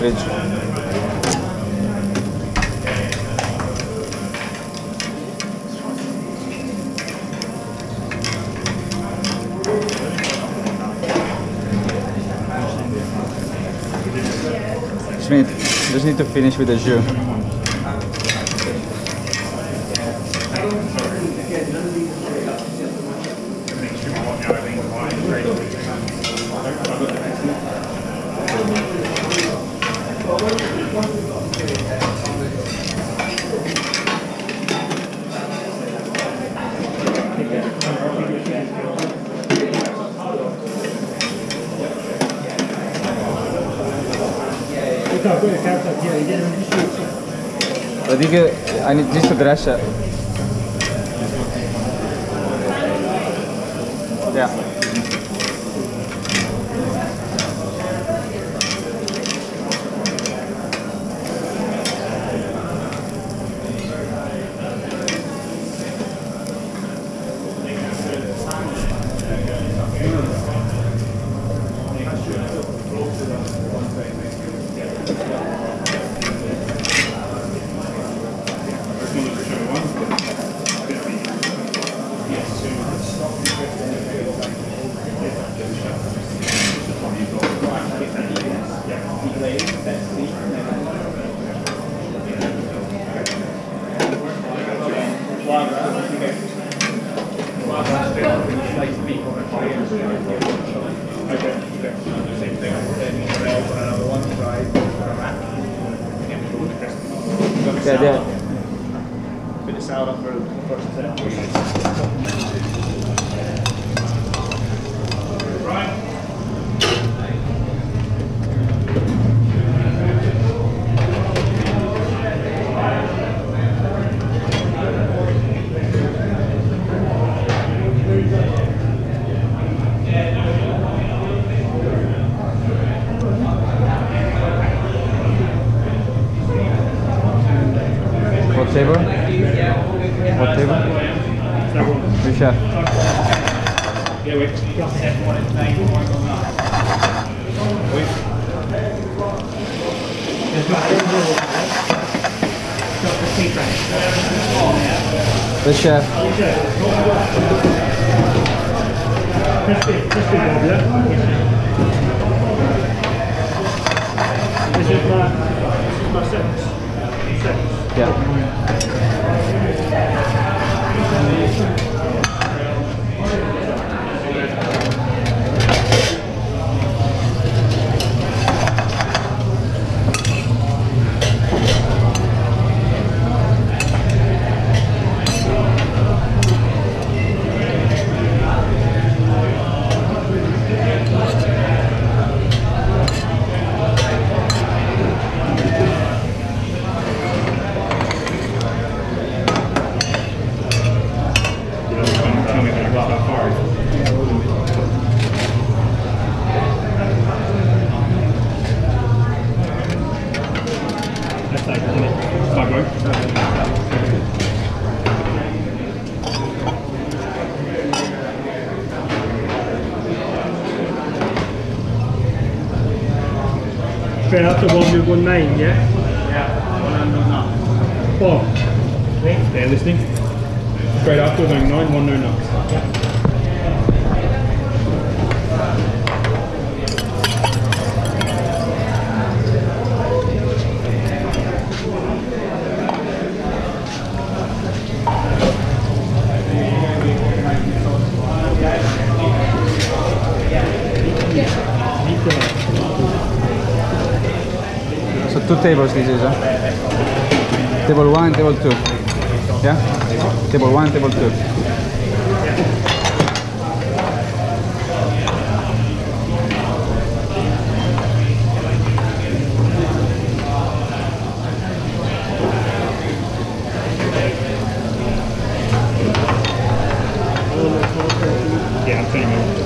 fridge. Just need to finish with the jus. I think I need just to dress it. Yeah. Yeah. Bit of sour for the first set. Right. What table? What table? Which chef? Yeah, wait. The chef. This is my six. Yeah. Straight out the 119, yeah? Yeah, 109. Bob, they're listening. Straight after 109, 109. So 2 tables this is, huh? Table 1, table 2. Yeah? Table 1, table 2. Yeah, I'm turning over.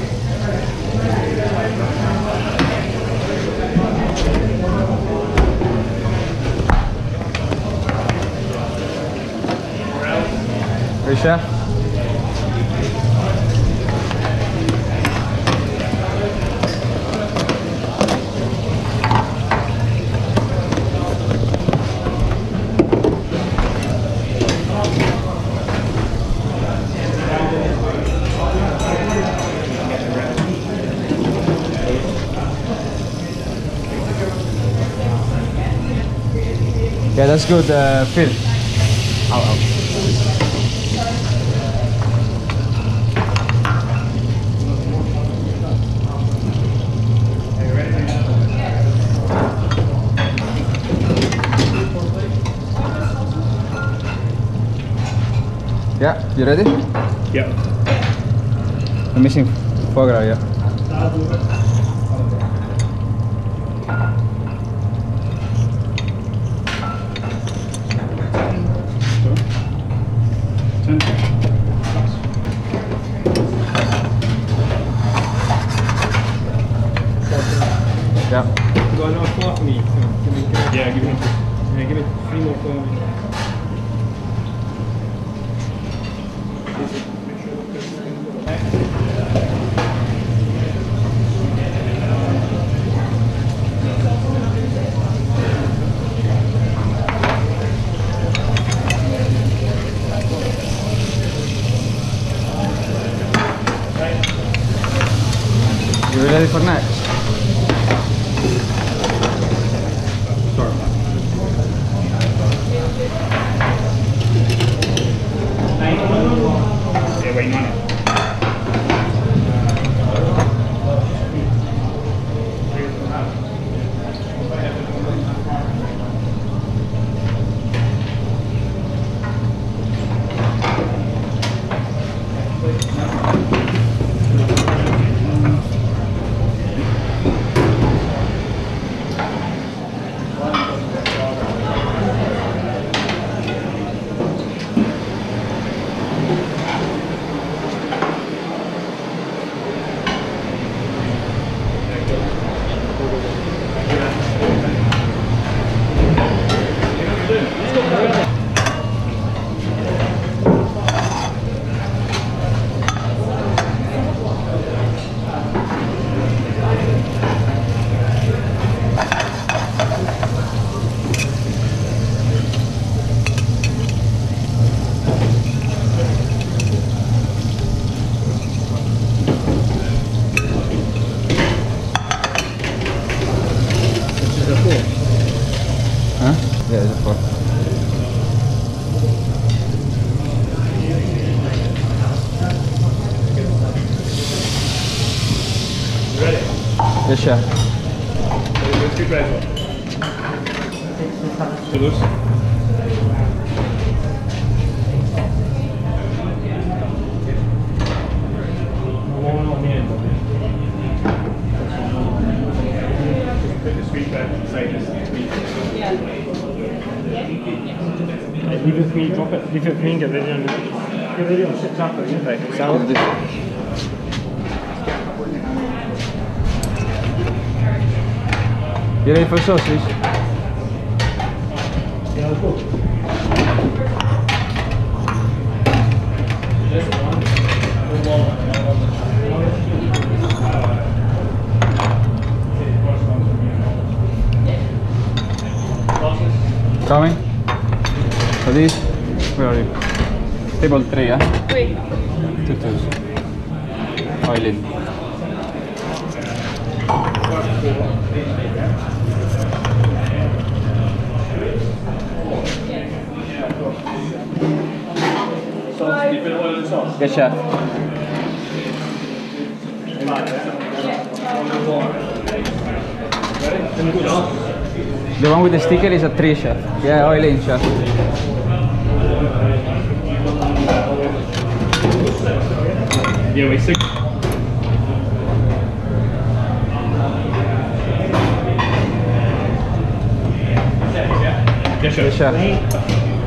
Hey, chef. That's good, Phil. Ow, ow. Yeah, you ready? Yeah. I'm missing foie gras, yeah. Yeah. You got another four for me? Yeah, give me 3 more for me. You ready for next? Yeah, waiting on it. Huh? Yeah, it's a four. Ready? Yes, chef. Let's keep ready. To loose. Leave it with me, drop it. Leave it with me and get ready on six after, right? Sound this. You ready for sausage? Yeah, let's go. Coming? For this? Where are you? Table 3, yeah? Wait. 2 twos. Oil in. Yes, chef. The one with the sticker is a 3, chef. Yeah, oil in, chef. Yeah, wait, 6. Yes, Yes, chef.